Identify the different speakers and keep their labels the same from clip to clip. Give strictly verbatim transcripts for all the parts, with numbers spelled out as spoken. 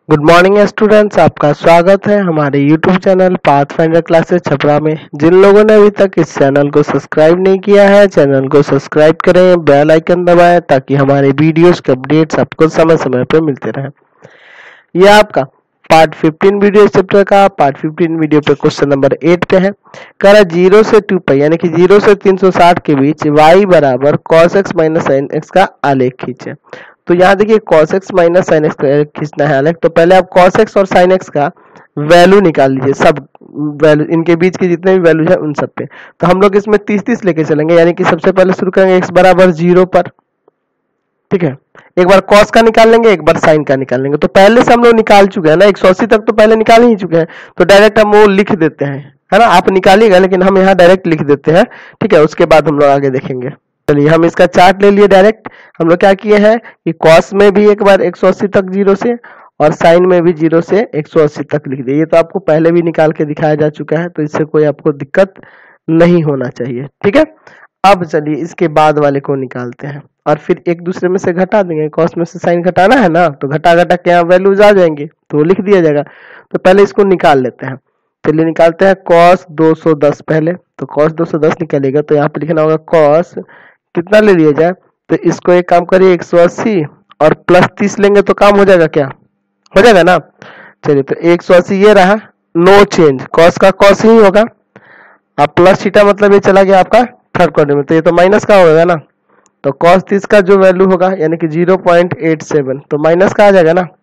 Speaker 1: Good morning students, आपका स्वागत है हमारे YouTube channel Pathfinder classes Chhapra में। जिन लोगों ने अभी तक इस चैनल को सब्सक्राइब नहीं किया है, चैनल को सब्सक्राइब करें, बेल आइकन दबाएं ताकि हमारे वीडियोस के अपडेट्स आपको समय समय पर मिलते रहें। यह आपका पार्ट फिफ्टीन वीडियो चैप्टर का पार्ट फिफ्टीन वीडियो पे क्वेश्चन नंबर एट पे है। कह रहा जीरो से टू पाई यानी कि जीरो से तीन सौ साठ के बीच y बराबर cos x minus sine X का आलेख खींचे। तो यहाँ देखिए cos x minus sine X खींचना है आलेख। तो पहले आप cos x और sin x का वैल्यू निकाल लीजिए, सब वैल्यू इनके बीच के जितने भी वैल्यू है उन सब पे। तो हम लोग इसमें तीस तीस लेके चलेंगे, यानी कि सबसे पहले शुरू करेंगे x बराबर जीरो पर। ठीक है, एक बार cos का निकाल लेंगे, एक बार sin का निकाल लेंगे। तो पहले से हम लोग निकाल चुके हैं ना, एक सौ अस्सी तक तो पहले निकाल ही चुके हैं, तो डायरेक्ट हम वो लिख देते हैं, है ना। आप निकालिएगा लेकिन हम यहाँ डायरेक्ट लिख देते हैं। ठीक है, उसके बाद हम लोग आगे देखेंगे। चलिए हम इसका चार्ट ले लिए डायरेक्ट। हम लोग क्या किए हैं कि cos में भी एक बार एक सौ अस्सी तक जीरो से और sin में भी जीरो से एक सौ अस्सी तक लिख दिए। ये तो आपको पहले भी निकाल के दिखाया जा चुका है, तो इससे कोई आपको दिक्कत नहीं होना चाहिए। ठीक है, अब चलिए इसके बाद वाले को निकालते हैं और फिर एक दूसरे में से घटा देंगे। cos में से sin घटाना है ना, तो घटा घटा के यहाँ वैल्यूज आ जाएंगे तो वो लिख दिया जाएगा। तो पहले इसको निकाल लेते हैं। चलिए निकालते हैं cos दो सौ दस पहले। तो cos दो सौ दस निकलेगा तो यहाँ पे लिखना होगा cos कितना ले लिया जाए। तो इसको एक काम करिए, एक सौ अस्सी और प्लस तीस लेंगे तो काम हो जाएगा, क्या हो जाएगा ना। चलिए तो एक सौ अस्सी ये रहा, नो चेंज, cos का cos ही होगा। अब प्लस थीटा मतलब ये चला गया आपका थर्ड क्वाड्रेंट में, तो ये तो माइनस का होगा ना। तो cos तीस का जो वैल्यू होगा यानी कि जीरो पॉइंट एट सेवन, तो माइनस का आ जाएगा ना,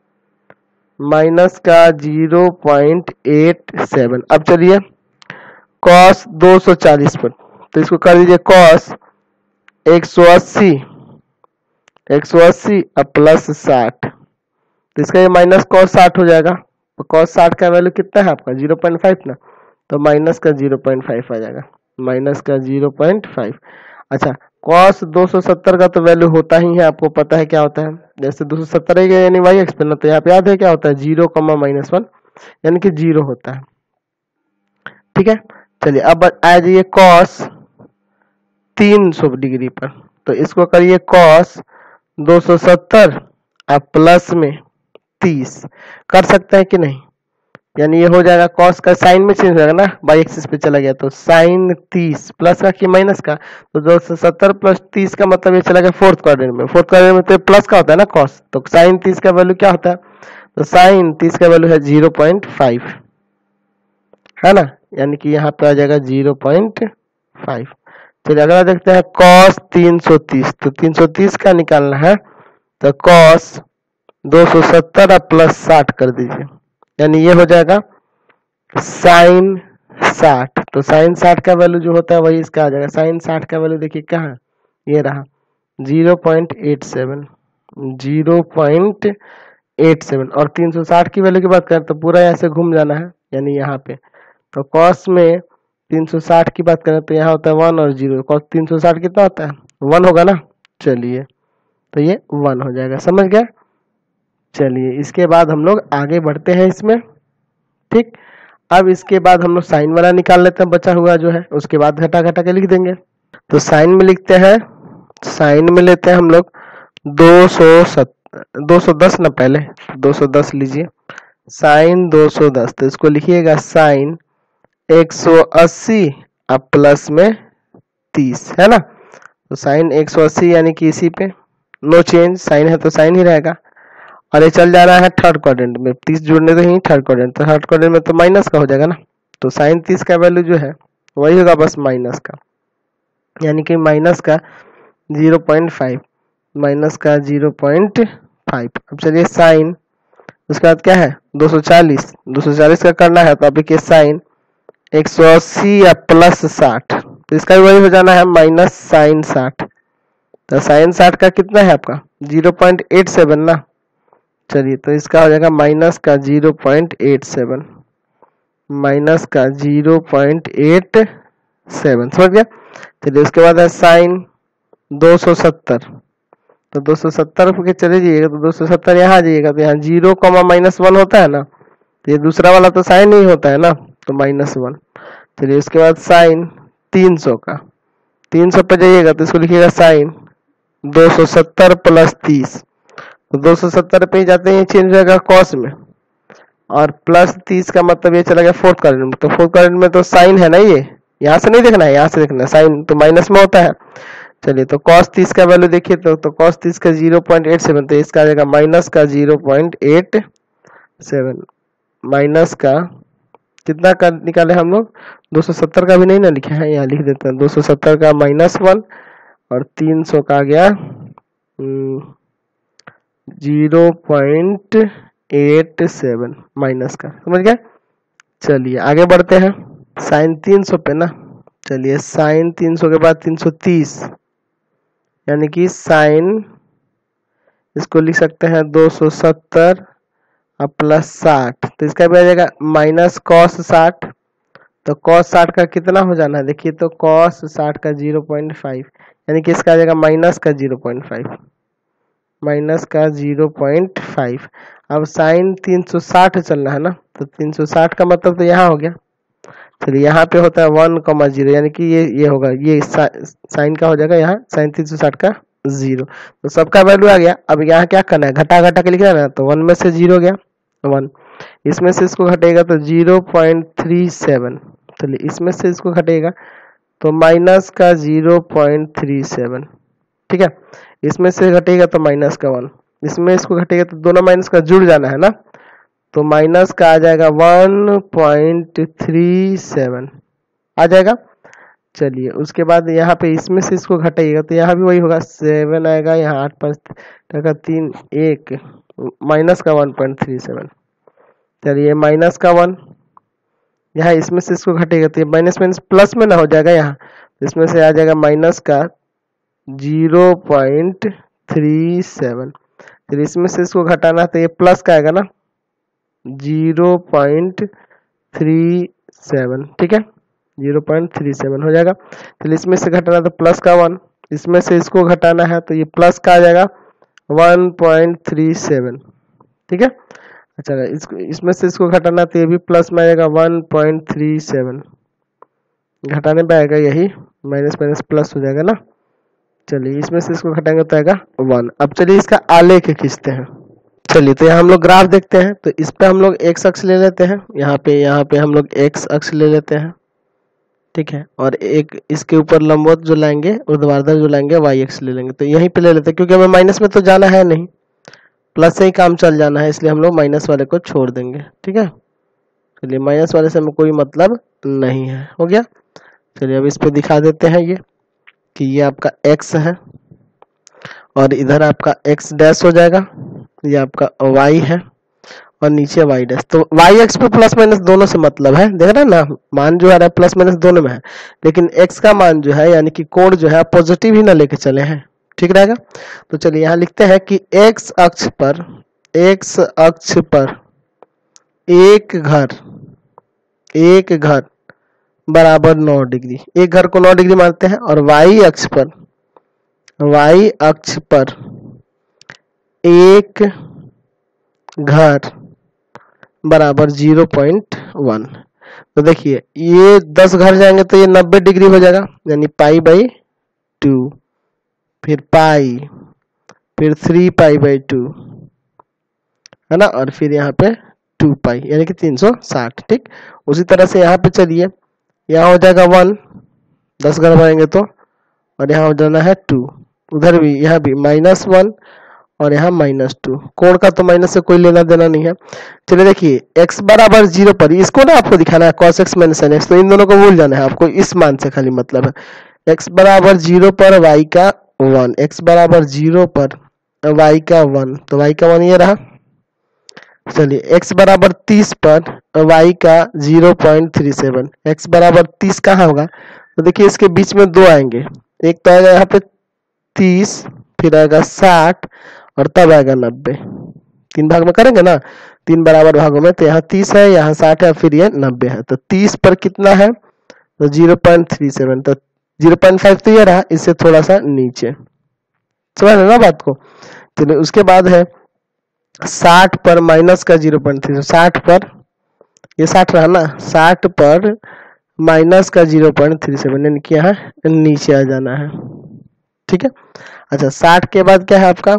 Speaker 1: माइनस का जीरो पॉइंट एट सेवन। अब चलिए cos दो सौ चालीस पर, तो इसको कर दीजिए cos एक सौ अस्सी, एक सौ अस्सी अब प्लस साठ, तो इसका ये माइनस cos साठ हो जाएगा। तो cos साठ का वैल्यू कितना है आपका जीरो पॉइंट फाइव ना, तो माइनस का जीरो पॉइंट फाइव आ जाएगा, माइनस का जीरो पॉइंट फाइव। अच्छा, cos दो सौ सत्तर का तो वैल्यू होता ही है, आपको पता है क्या होता है। जैसे दो सौ सत्तर है यानी वाई एक्स पे, तो यहाँ पे याद है क्या होता है, जीरो कमा माइनस वन यानी कि जीरो होता है। ठीक है, चलिए अब आ जाइए cos तीन सौ डिग्री पर। तो इसको करिए cos दो सौ सत्तर अब प्लस में तीस, कर सकते हैं कि नहीं। यानी ये हो जाएगा cos का साइन में चेंज हो जाएगा ना, बाई एक्सिस पे चला गया, तो साइन तीस प्लस का कि माइनस का। तो दो सौ सत्तर प्लस तीस का मतलब ये चला गया फोर्थ क्वाड्रेंट में। फोर्थ क्वाड्रेंट में तो प्लस का होता है ना cos, तो साइन तीस का वैल्यू क्या होता है, तो साइन तीस का वैल्यू है जीरो पॉइंट फाइव, है ना, यानी कि यहाँ पे आ जाएगा जीरो पॉइंट फाइव। चलिए अगला देखते हैं cos तीन सौ तीस। तो तीन सौ तीस का निकालना है, तो cos दो सौ सत्तर अब प्लस साठ कर दीजिए, यानी ये हो जाएगा साइन साठ। तो साइन साठ का वैल्यू जो होता है वही इसका आ जाएगा। साइन साठ का वैल्यू देखिए कहाँ, ये रहा zero point eight seven, zero point eight seven. और तीन सौ साठ की वैल्यू की बात करें तो पूरा ऐसे घूम जाना है, यानी यहाँ पे। तो cos में तीन सौ साठ की बात करें तो यहाँ होता है वन और जीरो, cos तीन सौ साठ कितना होता है, वन होगा ना। चलिए तो ये वन हो जाएगा, समझ गए। चलिए इसके बाद हम लोग आगे बढ़ते हैं इसमें। ठीक, अब इसके बाद हम लोग साइन वाला निकाल लेते हैं, बचा हुआ जो है, उसके बाद घटा घटा के लिख देंगे। तो साइन में लिखते हैं, साइन में लेते हैं हम लोग दो सौ सत दो सौ दस ना, पहले दो सौ दस लीजिए, साइन दो सौ दस। तो इसको लिखिएगा साइन एक सौ अस्सी अब प्लस में तीस, है ना। तो साइन एक सौ अस्सी यानी कि इसी पे नो चेंज, साइन है तो साइन ही रहेगा। और ये चल जा रहा है थर्ड क्वाड्रेंट में, तीस जुड़ने तो ही थर्ड क्वाड्रेंट, तो थर्ड क्वाड्रेंट में तो माइनस का हो जाएगा ना। तो साइन तीस का वैल्यू जो है वही होगा बस माइनस का, यानी कि माइनस का जीरो पॉइंट फाइव, माइनस का जीरो पॉइंट फाइव। अब चलिए साइन, उसके बाद क्या है दो सौ चालीस, दो सौ चालीस का करना है तो आप लिखिए साइन एक सौ अस्सी या प्लस साठ, तो इसका भी वही हो जाना है माइनस साइन साठ। तो साइन साठ का कितना है आपका जीरो पॉइंट एट सेवन ना। चलिए तो इसका हो जाएगा माइनस का zero point eight seven, minus का जीरो पॉइंट एट सेवन, समझ गया। चलिए उसके बाद है साइन दो सौ सत्तर। तो दो सौ सत्तर के चले जाइएगा, तो दो सौ सत्तर यहाँ आ जाइएगा, तो यहाँ जीरो कॉमा माइनस वन होता है ना, तो ये दूसरा वाला तो साइन नहीं होता है ना, तो माइनस वन। चलिए उसके बाद साइन तीन सौ का, तीन सौ पे जाइएगा तो इसको लिखिएगा साइन दो सौ सत्तर प्लस तीस। तो दो सौ सत्तर पे ही जाते हैं चेंज हो जाएगा cos में, और प्लस तीस का मतलब ये चला गया फोर्थ क्वाड्रेंट में, तो फोर्थ क्वाड्रेंट में तो साइन है ना, ये यहाँ से नहीं देखना है, यहाँ से देखना है, साइन तो माइनस में होता है। चलिए तो कॉस तीस का वैल्यू देखिए तो तो कॉस तीस का जीरो पॉइंट एट सेवन, तो इसका आ जाएगा माइनस का zero point eight seven, minus का कितना का निकाले हम लोग, दो सौ सत्तर का भी नहीं ना लिखे हैं, यहाँ लिख देते हैं दो सौ सत्तर का माइनस वन, और तीन सौ का आ गया zero point eight seven minus का, समझ गए। चलिए आगे बढ़ते हैं साइन तीन सौ पे ना। चलिए साइन तीन सौ के बाद तीन सौ तीस, यानी कि साइन इसको लिख सकते हैं दो सौ सत्तर और प्लस साठ, तो इसका भी आ जाएगा माइनस कॉस साठ, तो कॉस साठ का कितना हो जाना है देखिए, तो कॉस साठ का जीरो पॉइंट फाइव, यानी कि इसका आ जाएगा माइनस का जीरो पॉइंट फाइव, माइनस का जीरो पॉइंट फाइव। अब साइन तीन सौ साठ चलना है ना, तो तीन सौ साठ का मतलब तो यहाँ हो गया। चलिए यहाँ पे होता है वन कॉमा जीरो, यानी कि ये ये होगा, ये साइन का हो जाएगा यहाँ साइन तीन सौ साठ का जीरो, तो सबका वैल्यू आ गया। अब यहाँ क्या करना है, घटा घटा के लिखना है ना, तो वन में से जीरो गया वन, इसमें से इसको घटेगा तो जीरो पॉइंट थ्री सेवन, चलिए इसमें से इसको घटेगा तो माइनस का जीरो पॉइंट थ्री सेवन, ठीक है। इसमें से घटेगा तो माइनस का वन, इसमें इसको घटेगा तो दोनों माइनस का जुड़ जाना है ना, तो माइनस का आ जाएगा वन पॉइंट थ्री सेवन आ जाएगा। चलिए उसके बाद यहाँ पे इसमें से इसको घटाइएगा तो यहाँ भी वही होगा, सेवन आएगा, यहाँ आठ पाँच टका तीन एक, माइनस का वन पॉइंट थ्री सेवन। चलिए माइनस का वन, यहाँ इसमें से इसको घटेगा तो ये माइनस माइनस प्लस में ना हो जाएगा, यहाँ इसमें से आ जाएगा माइनस का जीरो पॉइंट थ्री सेवन, फिर इसमें से इसको घटाना तो ये प्लस का आएगा ना, जीरो पॉइंट थ्री सेवन, ठीक है, जीरो पॉइंट थ्री सेवन हो जाएगा। तो इसमें से घटाना तो प्लस का वन, इसमें से इसको घटाना है तो ये प्लस का आ जाएगा वन पॉइंट थ्री सेवन, ठीक है। अच्छा इसको इसमें से इसको घटाना तो ये भी प्लस में आएगा वन पॉइंट थ्री सेवन, घटाने पे आएगा यही माइनस माइनस प्लस हो जाएगा ना। चलिए इसमें से इसको घटाएंगे तो आएगा वन। अब चलिए इसका आलेख खींचते हैं। चलिए तो यहाँ हम लोग ग्राफ देखते हैं, तो इस पे हम लोग एक्स अक्ष ले लेते हैं, यहाँ पे यहाँ पे हम लोग एक्स अक्ष ले लेते हैं, ठीक है, और एक इसके ऊपर लंबवत जो लाएंगे ऊर्ध्वाधर जो लाएंगे वाई एक्स ले लेंगे, तो यहीं पे ले लेते हैं क्योंकि हमें माइनस में तो जाना है नहीं, प्लस से ही काम चल जाना है, इसलिए हम लोग माइनस वाले को छोड़ देंगे, ठीक है। चलिए माइनस वाले से हमें कोई मतलब नहीं है, हो गया। चलिए अब इस पे दिखा देते हैं ये कि ये आपका x है और इधर आपका x डैश हो जाएगा, ये आपका y है और नीचे y डैश, तो y x पे प्लस माइनस दोनों से मतलब है, देख रहे हैं ना, मान जो है प्लस माइनस दोनों में है, लेकिन x का मान जो है यानी कि कोण जो है पॉजिटिव ही ना लेके चले हैं, ठीक रहेगा। तो चलिए यहाँ लिखते हैं कि x अक्ष पर x अक्ष पर एक घर एक घर बराबर नौ डिग्री, एक घर को नौ डिग्री मानते हैं, और y अक्ष पर y अक्ष पर एक घर बराबर जीरो पॉइंट वन। तो देखिए ये दस घर जाएंगे तो ये नब्बे डिग्री हो जाएगा, यानी पाई बाई टू, फिर पाई, फिर थ्री पाई बाई टू, है ना, और फिर यहाँ पे टू पाई यानी कि तीन सौ साठ, ठीक। उसी तरह से यहाँ पे चलिए, यहाँ हो जाएगा वन, दस घर बनाएंगे तो, और यहाँ हो जाना है टू, उधर भी यहाँ भी माइनस वन और यहाँ माइनस टू, कोण का तो माइनस से कोई लेना देना नहीं है। चलिए देखिए x बराबर जीरो पर, इसको ना आपको दिखाना है cos x minus sin x, तो इन दोनों को भूल जाना है आपको, इस मान से खाली मतलब है। x बराबर जीरो पर y का वन, x बराबर जीरो पर y का वन, तो y का वन ये रहा। चलिए x बराबर तीस पर y का zero point three seven, x बराबर तीस कहाँ होगा, तो देखिए इसके बीच में दो आएंगे, एक तो आएगा यहाँ पे तीस, फिर आएगा साठ और तब आएगा नब्बे, तीन भाग में करेंगे ना, तीन बराबर भागों में, तो यहाँ तीस है, यहाँ साठ है, फिर ये नब्बे है, तो तीस पर कितना है, तो जीरो पॉइंट थ्री सेवन, तो जीरो पॉइंट फाइव तो ये रहा, इससे थोड़ा सा नीचे, समझ रहे ना बात को। चलिए उसके बाद है साठ पर माइनस का जीरो पॉइंट थ्री, साठ पर ये साठ रहा ना, साठ पर माइनस का जीरो पॉइंट थ्री सेवन, यानी कि यहाँ नीचे आ जाना है, ठीक है। अच्छा साठ के बाद क्या है आपका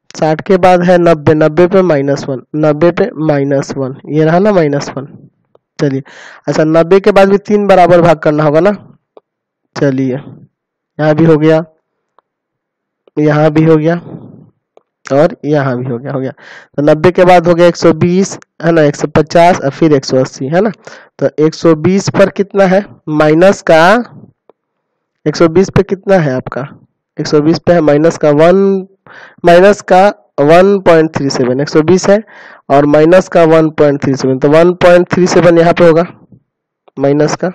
Speaker 1: साठ के बाद है नब्बे, नब्बे पे माइनस वन, नब्बे पे माइनस वन, ये रहा ना माइनस वन। चलिए अच्छा, नब्बे के बाद भी तीन बराबर भाग करना होगा ना। चलिए यहाँ भी हो गया, यहाँ भी हो गया और यहाँ भी हो गया, हो गया। तो नब्बे के बाद हो गया एक सौ बीस है ना, एक सौ पचास और फिर एक सौ अस्सी है ना। तो एक सौ बीस पर कितना है माइनस का, एक सौ बीस पे कितना है आपका, एक सौ बीस पे है माइनस का वन, माइनस का वन पॉइंट थ्री सेवन, एक सौ बीस है और माइनस का वन पॉइंट थ्री सेवन, तो वन पॉइंट थ्री सेवन यहाँ पे होगा माइनस का,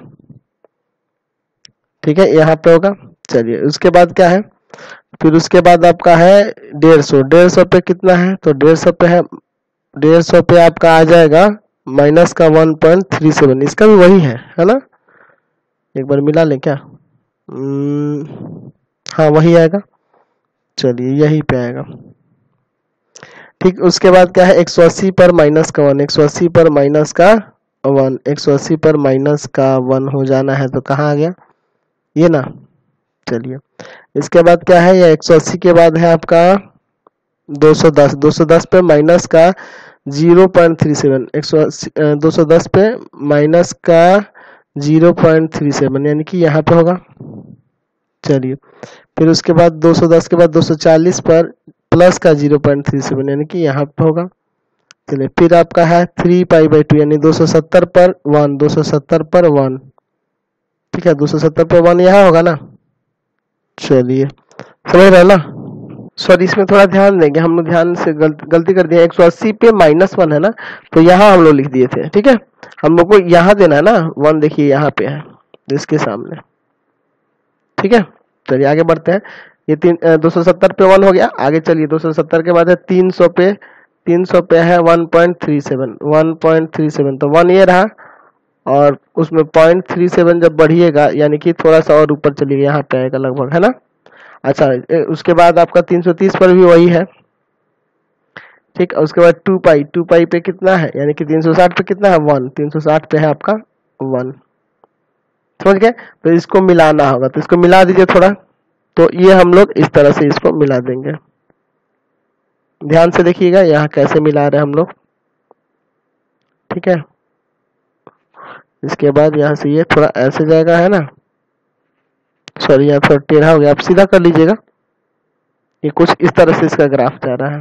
Speaker 1: ठीक है यहाँ पे होगा। चलिए उसके बाद क्या है, फिर उसके बाद आपका है डेढ़ सौ, डेढ़ सौ पे कितना है, तो डेढ़ सौ पे है, डेढ़ सौ पे आपका आ जाएगा माइनस का वन पॉइंट थ्री सेवन, इसका भी वही है है ना, एक बार मिला लें क्या, हाँ वही आएगा। चलिए यही पे आएगा, ठीक। उसके बाद क्या है एक सौ अस्सी पर माइनस का वन, एक सौ अस्सी पर माइनस का वन, एक सौ अस्सी पर माइनस का वन हो जाना है, तो कहाँ आ गया ये ना। चलिए इसके बाद क्या है, ये एक सौ अस्सी के बाद है आपका दो सौ दस, दो सौ दस पे माइनस का जीरो पॉइंट थ्री सेवन, एक सौ अस्सी दो सौ दस पे माइनस का जीरो पॉइंट थ्री सेवन, यानी कि यहाँ पे होगा। चलिए फिर उसके बाद दो सौ दस के बाद दो सौ चालीस पर प्लस का जीरो पॉइंट थ्री सेवन, यानी कि यहाँ पे होगा। चलिए फिर आपका है थ्री पाई बाई टू, यानी दो सौ सत्तर पर वन, दो सौ सत्तर पर वन, ठीक है, दो सौ सत्तर पर वन यहाँ होगा ना। चलिए समझ रहे ना, सॉरी इसमें थोड़ा ध्यान देंगे, हम लोग ध्यान से गलत, गलती कर दिया, एक सौ अस्सी पे माइनस वन है ना, तो यहाँ हम लोग लिख दिए थे, ठीक है, हम लोग को यहाँ देना है ना वन, देखिए यहाँ पे है इसके सामने, ठीक है। चलिए आगे बढ़ते हैं, ये तीन दो सौ सत्तर पे वन हो गया, आगे चलिए दो सौ सत्तर के बाद है तीन सौ पे, तीन सौ पे है one point three seven, one point three seven, तो वन ये रहा और उसमें पॉइंट थ्री सेवन जब बढ़िएगा यानी कि थोड़ा सा और ऊपर चलिएगा, यहाँ पे आएगा लगभग है ना। अच्छा उसके बाद आपका तीन सौ तीस पर भी वही है, ठीक। उसके बाद टू पाई, टू पाई पे कितना है, यानी कि तीन सौ साठ पे कितना है वन, तीन सौ साठ पे है आपका वन, समझ गए। तो इसको मिलाना होगा, तो इसको मिला दीजिए थोड़ा, तो ये हम लोग इस तरह से इसको मिला देंगे, ध्यान से देखिएगा यहाँ कैसे मिला रहे हैं हम लोग, ठीक है। इसके बाद यहाँ से ये थोड़ा ऐसे जाएगा है ना, सॉरी यहाँ थोड़ा टेढ़ा हो गया, आप सीधा कर लीजिएगा, ये कुछ इस तरह से इसका ग्राफ जा रहा है,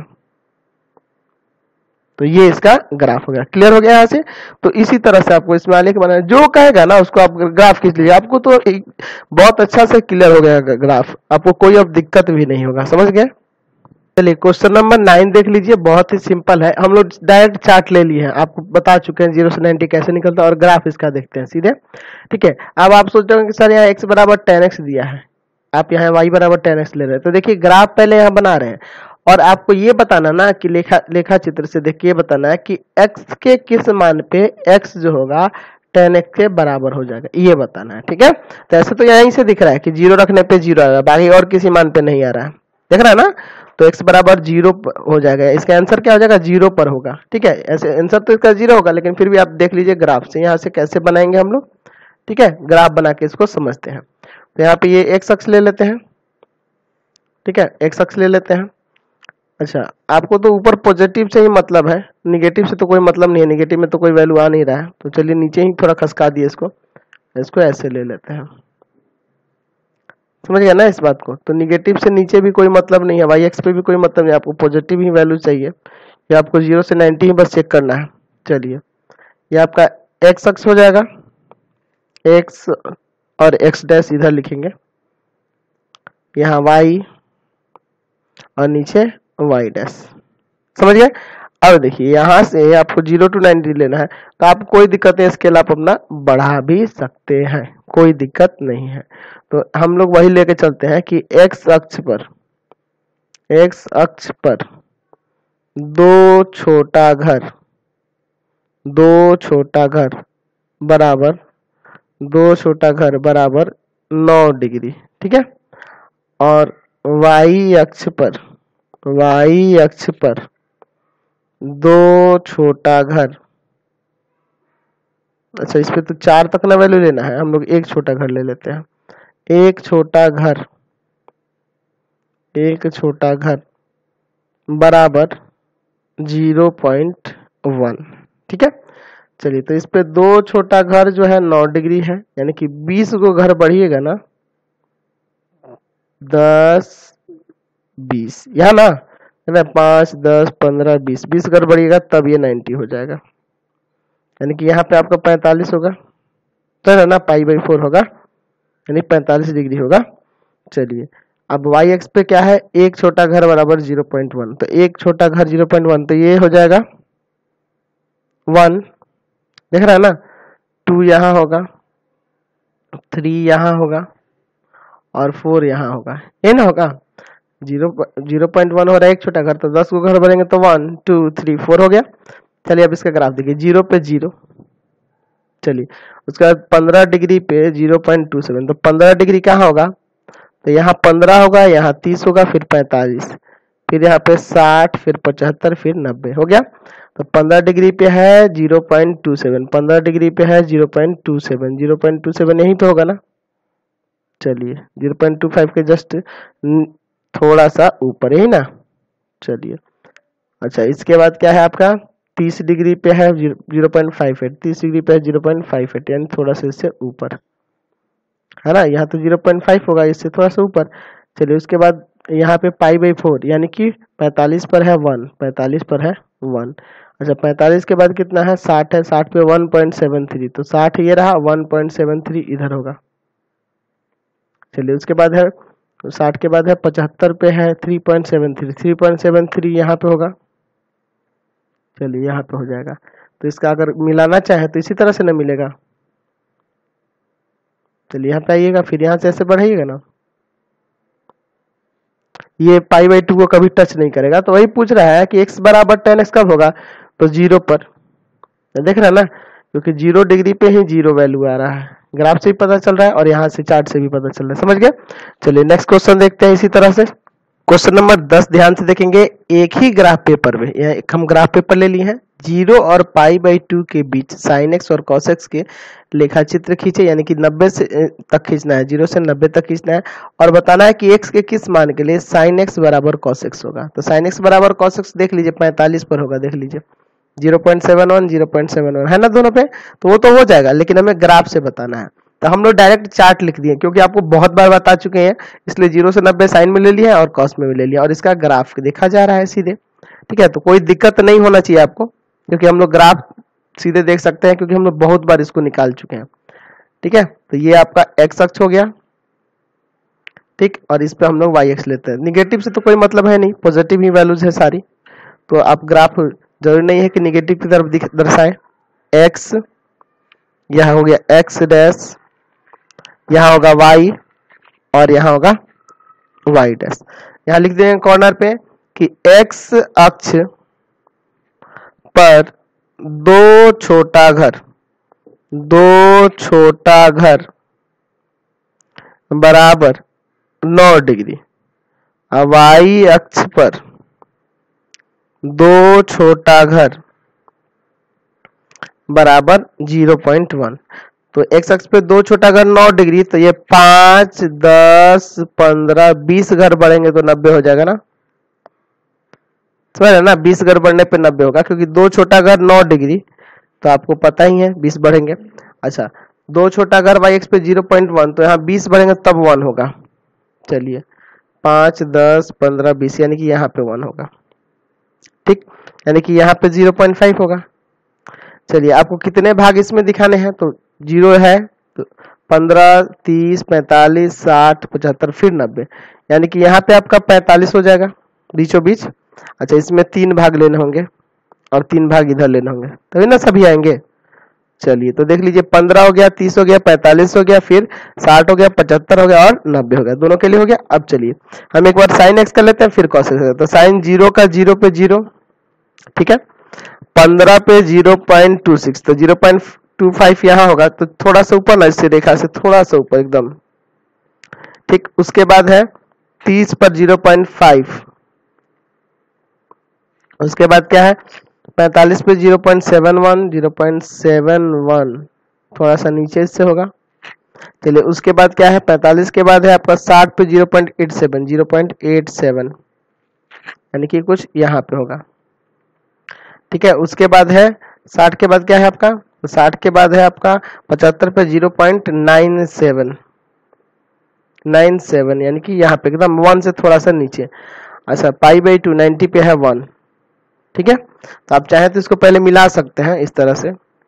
Speaker 1: तो ये इसका ग्राफ हो गया, क्लियर हो गया यहाँ से। तो इसी तरह से आपको इसमें आलेख बनाना, जो कहेगा ना उसको आप ग्राफ खींच लीजिए, आपको तो एक बहुत अच्छा से क्लियर हो गया ग्राफ, आपको कोई अब दिक्कत भी नहीं होगा, समझ गए। चलिए क्वेश्चन नंबर नाइन देख लीजिए, बहुत ही सिंपल है, हम लोग डायरेक्ट चार्ट ले लिए हैं, आपको बता चुके हैं जीरो से नाइन्टी कैसे निकलता है और ग्राफ इसका देखते हैं सीधे, ठीक है। अब आप सोच रहे हो कि सर यहाँ x बराबर टेन एक्स दिया है, आप यहाँ y बराबर टेन एक्स ले रहे हैं, तो देखिए ग्राफ पहले यहाँ बना रहे हैं और आपको ये बताना ना कि लेखा लेखा चित्र से देख के ये बताना है कि x के किस मान पे x जो होगा टेन एक्स के बराबर हो जाएगा, ये बताना है, ठीक है। तो ऐसे तो यहीं से दिख रहा है कि जीरो रखने पे जीरो आएगा, बाकी और किसी मान पे नहीं आ रहा है, देख रहा है ना। तो x बराबर जीरो हो जाएगा, इसका आंसर क्या हो जाएगा जीरो पर होगा, ठीक है। ऐसे आंसर तो इसका जीरो होगा, लेकिन फिर भी आप देख लीजिए ग्राफ से यहाँ से कैसे बनाएंगे हम लोग, ठीक है, ग्राफ बना के इसको समझते हैं। तो यहाँ पे ये एक्स अक्ष ले लेते हैं, ठीक है, एक्स अक्ष ले लेते हैं। अच्छा आपको तो ऊपर पॉजिटिव से ही मतलब है, निगेटिव से तो कोई मतलब नहीं है, निगेटिव में तो कोई वैल्यू आ नहीं रहा है, तो चलिए नीचे ही थोड़ा खसका दिए इसको, इसको ऐसे ले लेते हैं, समझ गया ना इस बात को। तो निगेटिव से नीचे भी कोई मतलब नहीं है, वाई एक्स पे भी कोई मतलब नहीं, आपको पॉजिटिव ही वैल्यू चाहिए, ये आपको जीरो से नाइन्टी ही बस चेक करना है। चलिए ये आपका एक्स अक्ष हो जाएगा, एक्स और एक्स डैश इधर लिखेंगे, यहाँ वाई और नीचे वाई डैश, समझ गए। अब देखिए यहाँ से आपको जीरो टू नाइन्टी लेना है, तो आप कोई दिक्कत नहीं, स्केल आप अपना बढ़ा भी सकते हैं, कोई दिक्कत नहीं है। तो हम लोग वही लेके चलते हैं कि एक्स अक्ष पर, एक्स अक्ष पर दो छोटा घर, दो छोटा घर बराबर, दो छोटा घर बराबर नौ डिग्री, ठीक है। और वाई अक्ष पर, वाई अक्ष पर दो छोटा घर, अच्छा इस पे तो चार तक ना वैल्यू लेना है, हम लोग एक छोटा घर ले लेते हैं, एक छोटा घर, एक छोटा घर बराबर जीरो पॉइंट वन। ठीक है, चलिए तो इस पे दो छोटा घर जो है नौ डिग्री है, यानी कि बीस को घर बढ़िएगा ना, दस बीस, यहाँ ना है ना, पाँच दस पंद्रह बीस, बीस घर बढ़िएगा तब ये नब्बे हो जाएगा, यानी कि यहाँ पे आपका पैंतालीस होगा, तो है ना, पाई बाई फोर होगा, यानी पैंतालीस डिग्री होगा। चलिए अब वाई एक्स पे क्या है, एक छोटा घर बराबर जीरो पॉइंट वन, तो एक छोटा घर जीरो पॉइंट वन, तो ये हो जाएगा वन, देख रहा है ना, टू यहाँ होगा, थ्री यहाँ होगा और फोर यहाँ होगा, ये ना होगा, जीरो जीरो पॉइंट वन हो रहा है एक छोटा घर, तो दस को घर भरेंगे तो वन टू थ्री फोर हो गया। चलिए अब इसका ग्राफ देखिए, जीरो पे जीरो, चलिए उसके बाद पंद्रह डिग्री पे जीरो पॉइंट टू सेवन, तो पंद्रह डिग्री कहाँ होगा, तो यहाँ पंद्रह होगा, यहाँ तीस होगा, फिर पैंतालीस, फिर यहाँ पे साठ, फिर पचहत्तर, फिर नब्बे हो गया। तो पंद्रह डिग्री पे है जीरो पॉइंट टू सेवन, पंद्रह डिग्री पे है zero point two seven, zero point two seven यही तो होगा ना। चलिए जीरो पॉइंट टू फाइव के जस्ट थोड़ा सा ऊपर, यही ना। चलिए अच्छा, इसके बाद क्या है आपका, तीस डिग्री पे है जीरो पॉइंट फाइव एट, तीस डिग्री पे है जीरो पॉइंट फाइव एट, यानी थोड़ा सा इससे ऊपर है ना, यहाँ तो जीरो पॉइंट फाइव होगा, इससे थोड़ा सा ऊपर। चलिए उसके बाद यहाँ पे पाई बाई फोर, यानी कि पैंतालीस पर है वन, पैंतालीस पर है वन। अच्छा पैंतालीस के बाद कितना है, साठ है, साठ पे वन पॉइंट सेवन थ्री, तो साठ ये रहा, वन पॉइंट सेवन थ्री इधर होगा। चलिए उसके बाद है साठ के बाद है पचहत्तर पे है three point seven three, three point seven three यहाँ पे होगा, चलिए यहाँ पे हो जाएगा। तो इसका अगर मिलाना चाहे तो इसी तरह से ना मिलेगा, चलिए यहाँ पे आइएगा, फिर यहाँ से ऐसे बढ़ाइएगा ना, ये पाई बाई टू को कभी टच नहीं करेगा। तो वही पूछ रहा है कि x बराबर टेन एक्स कब होगा, तो जीरो पर, देख रहा है ना, क्योंकि जीरो डिग्री पे ही जीरो वैल्यू आ रहा है, ग्राफ से भी पता चल रहा है और यहाँ से चार्ट से भी पता चल रहा है, समझ गए। चलिए नेक्स्ट क्वेश्चन देखते हैं इसी तरह से। क्वेश्चन नंबर दस ध्यान से देखेंगे, एक ही ग्राफ पेपर में, यहाँ एक हम ग्राफ पेपर ले लिए हैं, जीरो और पाई बाई टू के बीच साइन एक्स और कॉस एक्स के लेखा चित्र खींचे, यानी कि नब्बे से तक खींचना है, जीरो से नब्बे तक खींचना है, और बताना है कि एक्स के किस मान के लिए साइन एक्स बराबर कॉस एक्स होगा। तो साइन एक्स बराबर कॉस एक्स देख लीजिए पैंतालीस पर होगा, देख लीजिए zero point seven one, zero point seven one है ना दोनों पे, तो वो तो हो जाएगा, लेकिन हमें ग्राफ से बताना है। तो हम लोग डायरेक्ट चार्ट लिख दिए, क्योंकि आपको बहुत बार बता चुके हैं, इसलिए जीरो से नब्बे साइन में ले लिया और कॉस में भी ले लिया, और इसका ग्राफ देखा जा रहा है सीधे। ठीक है, तो कोई दिक्कत नहीं होना चाहिए आपको, क्योंकि हम लोग ग्राफ सीधे देख सकते हैं, क्योंकि हम लोग बहुत बार इसको निकाल चुके हैं। ठीक है, तो ये आपका एक्स अक्ष हो गया, ठीक, और इस पे हम लोग वाई एक्स लेते हैं। निगेटिव से तो कोई मतलब है नहीं, पॉजिटिव ही वैल्यूज है सारी, तो आप ग्राफ जरूरी नहीं है कि निगेटिव की तरफ दर्शाए। एक्स यहाँ हो गया एक्स डैश, यहाँ होगा y और यहाँ होगा y डैश। यहाँ लिख देंगे कॉर्नर पे कि x अक्ष पर दो छोटा घर, दो छोटा घर बराबर नौ डिग्री, और y अक्ष पर दो छोटा घर बराबर जीरो पॉइंट वन। तो एक्स अक्ष पे दो छोटा घर नौ डिग्री, तो ये पांच दस पंद्रह बीस घर बढ़ेंगे तो नब्बे हो जाएगा ना, समझ रहे ना, बीस घर बढ़ने पे नब्बे होगा, क्योंकि दो छोटा घर नौ डिग्री, तो आपको पता ही है बीस बढ़ेंगे। अच्छा दो छोटा घर वाई एक्स पे जीरो पॉइंट वन, तो यहाँ बीस बढ़ेंगे तब वन होगा। चलिए पांच दस पंद्रह बीस, यानी कि यहाँ पे वन होगा, ठीक, यानी कि यहाँ पे जीरो पॉइंट फाइव होगा। चलिए आपको कितने भाग इसमें दिखाने हैं, तो जीरो है तो पंद्रह तीस पैंतालीस साठ पचहत्तर फिर नब्बे, यानी कि यहाँ पे आपका पैंतालीस हो जाएगा बीचों बीच। अच्छा इसमें तीन भाग लेने होंगे और तीन भाग इधर लेने होंगे, तभी ना सभी आएंगे। चलिए तो देख लीजिए पंद्रह हो गया, तीस हो गया, पैंतालीस हो गया, फिर साठ हो गया, पचहत्तर हो गया और नब्बे हो गया, दोनों के लिए हो गया। अब चलिए हम एक बार साइन एक्स कर लेते हैं, फिर कॉस एक्स। तो साइन जीरो का जीरो पे जीरो, ठीक है, पंद्रह पे जीरो पॉइंट टू सिक्स, तो जीरो पॉइंट टू फाइव यहाँ होगा, तो थोड़ा सा ऊपर ना, इससे रेखा से थोड़ा सा ऊपर एकदम, ठीक। उसके बाद है तीस पर जीरो पॉइंट फाइव, उसके बाद क्या है पैंतालीस पे zero point seven one, zero point seven one थोड़ा सा नीचे इससे होगा। चलिए उसके बाद क्या है पैंतालीस के बाद है आपका साठ पे zero point eight seven, zero point eight seven, यानी कि कुछ यहाँ पे होगा, ठीक है। उसके बाद है साठ के बाद क्या है आपका, तो साठ के बाद है आपका पचहत्तर पे zero point nine seven nine seven यानी कि यहाँ पे एकदम वन से थोड़ा सा नीचे। अच्छा पाई बाई टू नाइन्टी पे है वन, ठीक है। तो आप चाहें तो इसको पहले मिला सकते हैं इस तरह से,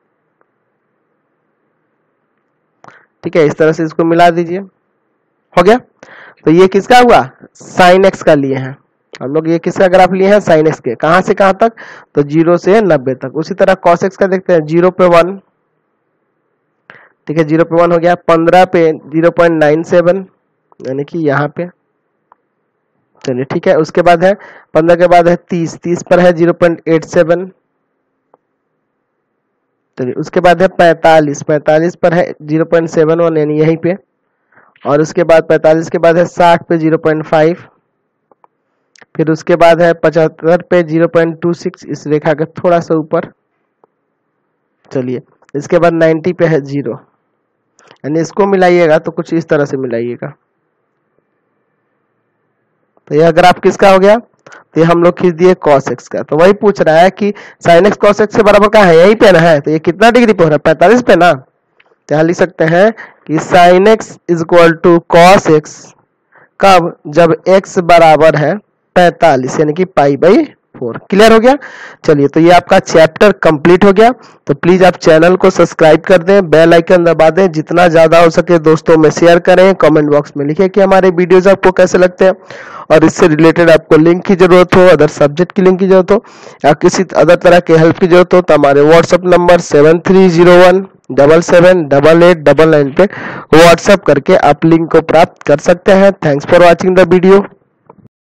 Speaker 1: ठीक है। इस तरह से इसको मिला दीजिए, हो गया। तो ये किसका हुआ, साइन एक्स का लिए हैं हम लोग, ये किसका ग्राफ लिए हैं, साइन एक्स के। कहां से कहां तक, तो जीरो से नब्बे तक। उसी तरह कॉस एक्स का देखते हैं, जीरो पे वन, ठीक है, जीरो पे वन हो गया। पंद्रह पे जीरो पॉइंट नाइन सेवन यानी कि यहाँ पे, चलिए ठीक है। उसके बाद है पंद्रह के बाद है तीस, तीस पर है जीरो पॉइंट एट सेवन, चलिए। उसके बाद है पैंतालीस, पैंतालीस पर है जीरो पॉइंट सेवन वन यानी यहीं पे। और उसके बाद पैंतालीस के बाद है साठ पे जीरो पॉइंट फाइव, फिर उसके बाद है पचहत्तर पे जीरो पॉइंट टू सिक्स, इस रेखा के थोड़ा सा ऊपर, चलिए। इसके बाद नब्बे पे है जीरो, यानी इसको मिलाइएगा तो कुछ इस तरह से मिलाइएगा। तो यह ग्राफ किसका हो गया, तो ये हम लोग खींच दिए cos x का। तो वही पूछ रहा है कि sin x cos x से बराबर क्या है, यही पे ना है। तो ये कितना डिग्री पे हो रहा है, पैंतालीस पे ना। तो यहाँ लिख सकते हैं कि sin x is equal to cos x कब, जब x बराबर है पैंतालीस यानी कि पाई बाई फोर। क्लियर हो गया। चलिए तो ये आपका चैप्टर कंप्लीट हो गया। तो प्लीज आप चैनल को सब्सक्राइब कर दें, बेल आइकन दबा दें, जितना ज्यादा हो सके दोस्तों में शेयर करें। कमेंट बॉक्स में लिखें कि हमारे वीडियोस आपको कैसे लगते हैं, और इससे रिलेटेड आपको लिंक की जरूरत हो, अदर सब्जेक्ट की लिंक की जरूरत हो, या किसी अदर तरह के हेल्प की जरूरत हो, तो हमारे WhatsApp number seven three zero one double seven double eight double nine पे व्हाट्सएप करके आप लिंक को प्राप्त कर सकते हैं। Thanks for watching the video.